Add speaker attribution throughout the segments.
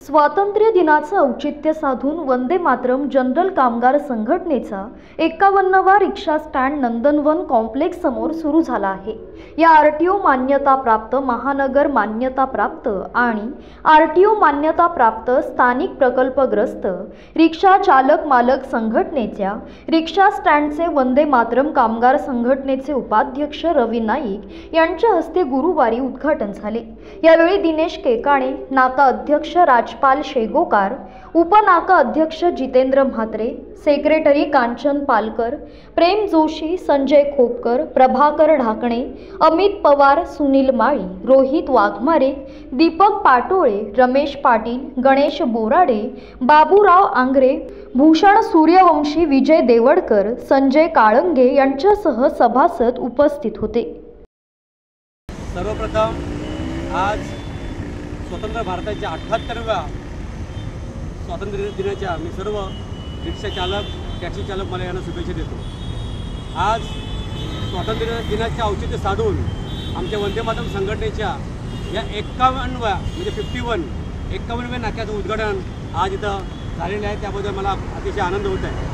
Speaker 1: स्वातंत्र्य दिनाचं औचित्य साधून वंदे मातरम जनरल कामगार संघटनेचा 51वा रिक्षा स्टँड नंदनवन कॉम्प्लेक्स समोर सुरू झाला आहे। या आरटीओ मान्यता प्राप्त, महानगर मान्यता प्राप्त आणि आरटीओ मान्यता प्राप्त स्थानिक प्रकल्पग्रस्त रिक्षा चालक मालक संघटनेच्या रिक्षा स्टँडचे वंदे मातरम कामगार संघटनेचे उपाध्यक्ष रवी नाईक यांच्या हस्ते गुरुवारी उद्घाटन झाले। यावेळी दिनेश केकाणे, नाका अध्यक्ष राजपाल शेगोकार, उपनाका अध्यक्ष जितेंद्र म्हात्रे, सेक्रेटरी कांचन पालकर, प्रेम जोशी, संजय खोपकर, प्रभाकर ढाकणे, अमित पवार, सुनील माळी, रोहित वाघमारे, दीपक पाटोळे, रमेश पाटील, गणेश बोराडे, बाबूराव आंग्रे, भूषण सूर्यवंशी, विजय देवडकर, संजय काळंगे यांच्यासह सभासद उपस्थित होते।
Speaker 2: सर्वप्रथम आज स्वतंत्र भारताच्या 78व्या स्वातंत्र्य दिनाच्या मी सर्व रिक्षा चालक, टॅक्सी चालक मला यांना शुभेच्छा देतो। आज स्वातंत्र्य दिनाचे औचित्य साधून आमच्या वंदे मातरम संघटनेच्या या 51व्या म्हणजे 51व्या नाक्याचं उद्घाटन आज इथं झालेलं आहे। त्याबद्दल मला अतिशय आनंद होत आहे।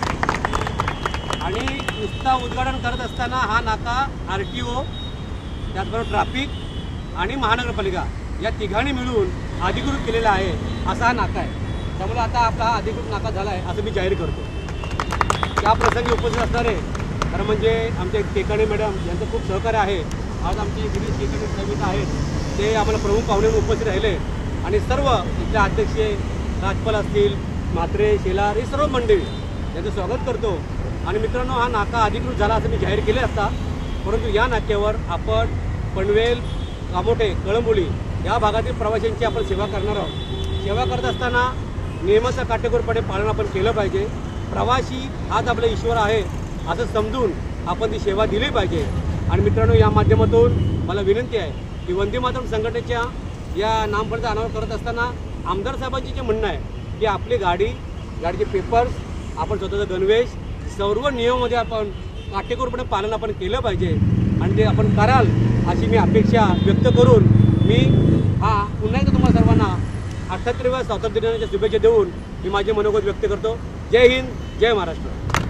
Speaker 2: आणि नुसता उद्घाटन करत असताना हा नाका आरटीओ, त्याचबरोबर ट्रॅफिक आणि महानगरपालिका या तिघांनी मिळून अधिकृत केलेला आहे असा हा नाका आहे। त्यामुळे आता आपला हा अधिकृत नाका झाला आहे असं मी जाहीर करतो। त्या प्रसंगी उपस्थित असणारे खरं म्हणजे आमचे केकाणे मॅडम यांचं खूप सहकार्य आहे। आज आमचे गिरीश केकाणे समिती आहेत, ते आम्हाला प्रमुख पाहुणे उपस्थित राहिले आणि सर्व इथले अध्यक्ष राजपाल असतील, म्हात्रे, शेलार, ही सर्व मंडळी यांचं स्वागत करतो। आणि मित्रांनो, हा नाका अधिकृत झाला असं मी जाहीर केले असता, परंतु या नाक्यावर आपण पनवेल, कामोठे, कळंबोली या भागातील प्रवाशांची आपण सेवा करणार आहोत। सेवा करत असताना नियमाचं काटेकोरपणे पालन आपण केलं पाहिजे। प्रवासी हाच आपला ईश्वर आहे असं समजून आपण ती सेवा दिली पाहिजे। आणि मित्रांनो, या माध्यमातून मला विनंती आहे की वंदे मातरम संघटनेच्या या नामफलकाचा अनावर करत असताना आमदार साहेबांचे जे म्हणणं आहे की आपली गाडीचे पेपर्स, आपण स्वतःचा गणवेश, सर्व नियमामध्ये आपण काटेकोरपणे पालन आपण केलं पाहिजे आणि ते आपण कराल अशी मी अपेक्षा व्यक्त करून मी पुन्हा एकदा तुम्हाला सर्वांना 78व्या स्वातंत्र्य दिनाच्या शुभेच्छा देऊन मी माझे मनोगत व्यक्त करतो। जय हिंद, जय महाराष्ट्र।